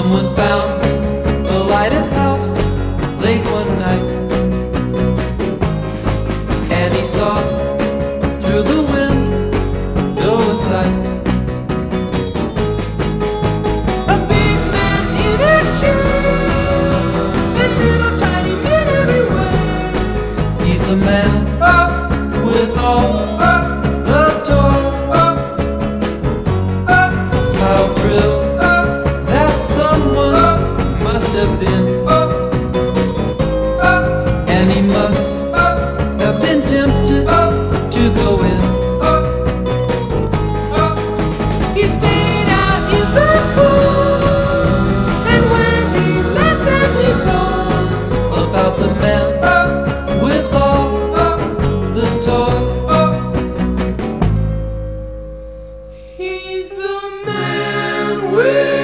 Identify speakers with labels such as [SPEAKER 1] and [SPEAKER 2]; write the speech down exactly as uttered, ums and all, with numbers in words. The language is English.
[SPEAKER 1] Someone found a lighted house late one night, and he saw through the window a sight. A big man in a chair, and little tiny men everywhere. He's the man with all the toys. How thrilled that someone must have been, and he must have been tempted to go in. He stayed out in the cool, and when he left them he told about the man with all the toys. He's the man with